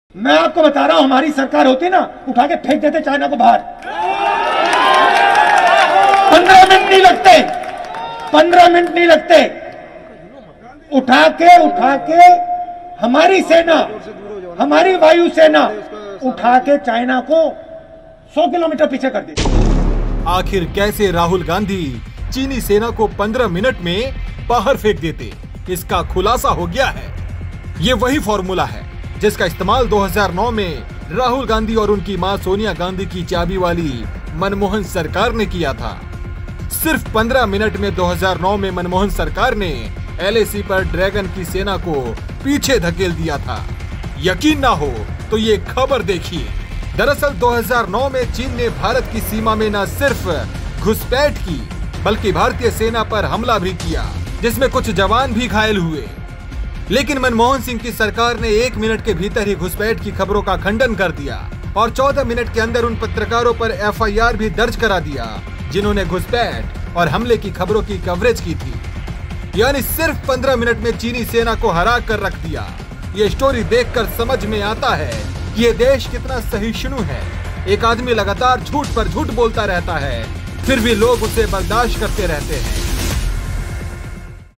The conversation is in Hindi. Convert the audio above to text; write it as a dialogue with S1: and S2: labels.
S1: मैं आपको बता रहा हूं, हमारी सरकार होती ना, उठा के फेंक देते चाइना को बाहर। 15 मिनट नहीं लगते, 15 मिनट नहीं लगते। उठा के हमारी सेना, हमारी वायुसेना उठा के चाइना को 100 किलोमीटर पीछे कर दी।
S2: आखिर कैसे राहुल गांधी चीनी सेना को 15 मिनट में बाहर फेंक देते, इसका खुलासा हो गया है। ये वही फॉर्मूला है जिसका इस्तेमाल 2009 में राहुल गांधी और उनकी मां सोनिया गांधी की चाबी वाली मनमोहन सरकार ने किया था। सिर्फ 15 मिनट में 2009 में मनमोहन सरकार ने LAC पर ड्रैगन की सेना को पीछे धकेल दिया था। यकीन ना हो तो ये खबर देखिए। दरअसल 2009 में चीन ने भारत की सीमा में न सिर्फ घुसपैठ की बल्कि भारतीय सेना पर हमला भी किया, जिसमें कुछ जवान भी घायल हुए। लेकिन मनमोहन सिंह की सरकार ने 1 मिनट के भीतर ही घुसपैठ की खबरों का खंडन कर दिया और 14 मिनट के अंदर उन पत्रकारों पर FIR भी दर्ज करा दिया जिन्होंने घुसपैठ और हमले की खबरों की कवरेज की थी। यानी सिर्फ 15 मिनट में चीनी सेना को हरा कर रख दिया। ये स्टोरी देखकर समझ में आता है कि ये देश कितना सहिष्णु है। एक आदमी लगातार झूठ पर झूठ बोलता रहता है, फिर भी लोग उसे बर्दाश्त करते रहते हैं।